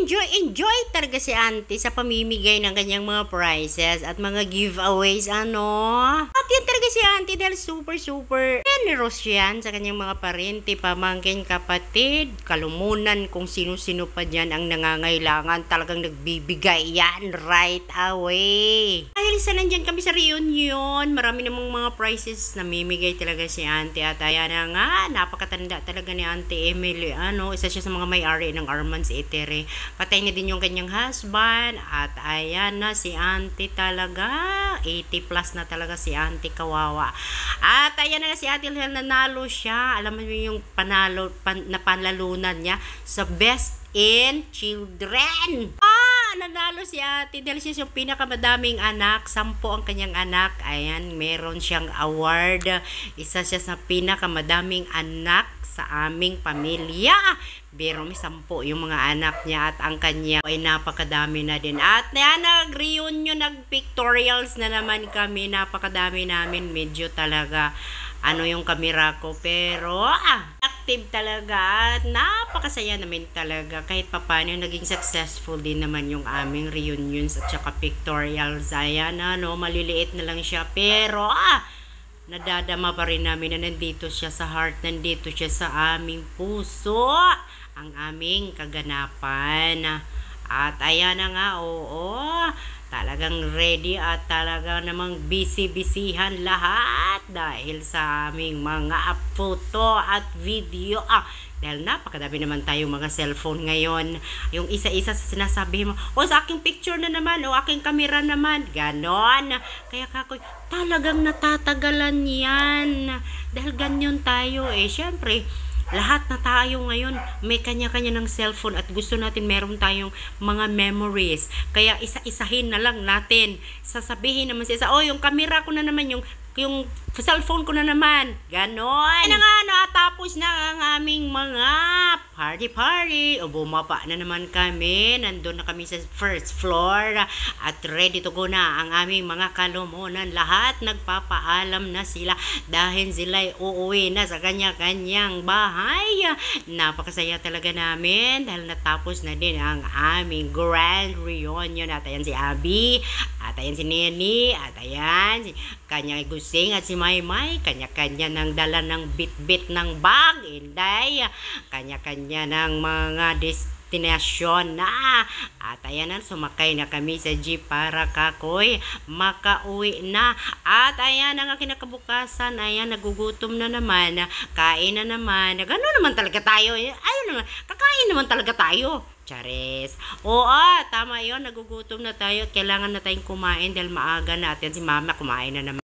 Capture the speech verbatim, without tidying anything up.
enjoy, enjoy talaga si auntie sa pamimigay ng kanyang mga prizes at mga giveaways, ano. At yan talaga si auntie dahil super, super generous yan sa kanyang mga parente, pamangkin, kapatid, kalumunan, kung sino-sino pa dyan ang nangangailangan. Talagang nagbibigay yan right away. Dahil sa nandyan kami sa reunion, marami namang mga prizes na mimigay talaga si auntie. At ayan na nga, napakatanda talaga ni Auntie Emily. Ano, isa siya sa mga may-ari ng Armands Eatery. Patay na din yung kanyang husband. At ayan na si auntie talaga. eighty plus na talaga si auntie, kawawa. At ayan na si ate Lel, nanalo siya. Alam mo yung panalo, pan, na panlalunan niya sa Best in Children. Ah, nanalo si ate dahil siya yung pinakamadaming anak. Sampo ang kanyang anak. Ayan, meron siyang award. Isa siya sa pinakamadaming anak sa aming pamilya. Pero may sampo yung mga anak niya at ang kanya ay napakadami na din. At yan, nag-reunion, nag-pictorials na naman kami. Napakadami namin. Medyo talaga ano yung kamera ko. Pero ah, active talaga at napakasaya namin talaga. Kahit papano naging successful din naman yung aming reunions at saka pictorials. Ayan, ano, maliliit na lang siya. Pero ah, nadadama pa rin namin na nandito siya sa heart, nandito siya sa aming puso, ang aming kaganapan. At ayan na nga, oo, talagang ready at talaga namang busy-busyhan lahat dahil sa aming mga photo at video. Ah, dahil napakadami naman tayong mga cellphone ngayon. Yung isa-isa sa sinasabi mo, o sa aking picture na naman, o aking camera naman. Ganon. Kaya kakoy, talagang natatagalan yan. Dahil ganyan tayo eh. Siyempre, lahat na tayo ngayon may kanya-kanya ng cellphone at gusto natin meron tayong mga memories. Kaya isa-isahin na lang natin. Sasabihin naman siya, oh, yung camera ko na naman, yung yung cellphone ko na naman. Ganon. Ay na nga, natapos na ang aming mga party-party. O bumaba na naman kami. Nandun na kami sa first floor. At ready to go na ang aming mga kalumunan. Lahat nagpapaalam na sila dahil sila'y uuwi na sa kanya-kanyang bahay. Napakasaya talaga namin dahil natapos na din ang aming grand reunion. At ayan si Abby. At ayan si Nene. At ayan si kanyang Gusing at si Maymay, kanya-kanya ng dala ng bit-bit ng bag, Inday, kanya-kanya ng mga destinasyon na. At ayan na, sumakay na kami sa jeep para kakoy makauwi na. At ayan ang kinakabukasan, ayan, nagugutom na naman, kain na naman, gano'n naman talaga tayo, ayun naman, kakain naman talaga tayo. Charis. Oo, tama yun, nagugutom na tayo, kailangan na tayong kumain dahil maaga na. At yan si mama, kumain na naman.